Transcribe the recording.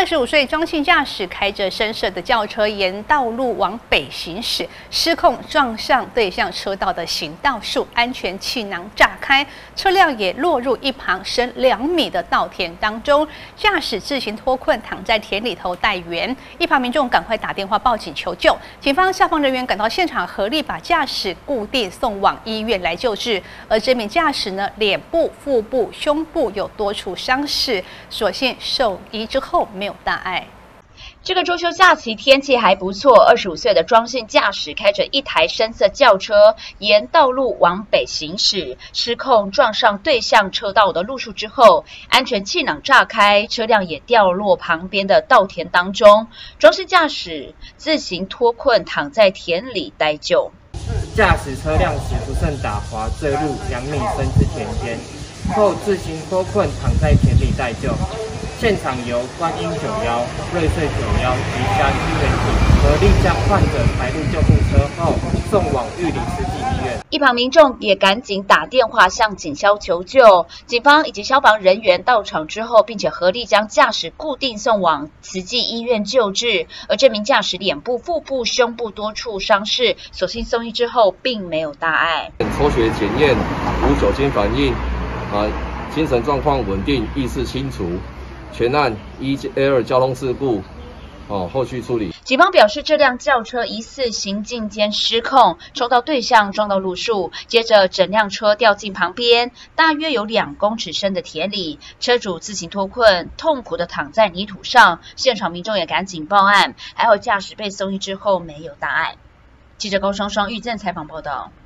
25岁庄姓驾驶开着深色的轿车沿道路往北行驶，失控撞上对向车道的行道树，安全气囊炸开，车辆也落入一旁深2米的稻田当中。驾驶自行脱困，躺在田里头待援。一旁民众赶快打电话报警求救，警方消防人员赶到现场，合力把驾驶固定送往医院来救治。而这名驾驶呢，脸部、腹部、胸部有多处伤势，所幸送医之后没有大碍。 这个中秋假期天气还不错，25岁的庄姓驾驶开着一台深色轿车沿道路往北行驶，失控撞上对向车道的路树之后，安全气囊炸开，车辆也掉落旁边的稻田当中。庄姓驾驶自行脱困，躺在田里待救。 驾驶车辆时不慎打滑，坠入2米深之田间，后自行脱困，躺在田里待救。现场由观音91、瑞穗91及辖区员警合力将患者抬入救护车后送往玉里慈济医院。 一旁民众也赶紧打电话向警消求救，警方以及消防人员到场之后，并且合力将驾驶固定送往慈济医院救治。而这名驾驶脸部、腹部、胸部多处伤势，所幸送医之后并没有大碍。 抽血检验无酒精反应，精神状况稳定，意识清楚。全案1A2交通事故，后续处理。 警方表示，这辆轿车疑似行进间失控，冲到对向撞到路树，接着整辆车掉进旁边大约有2公尺深的田里，车主自行脱困，痛苦的躺在泥土上。现场民众也赶紧报案，还好驾驶被送医之后没有大碍。记者高双双、玉正采访报道。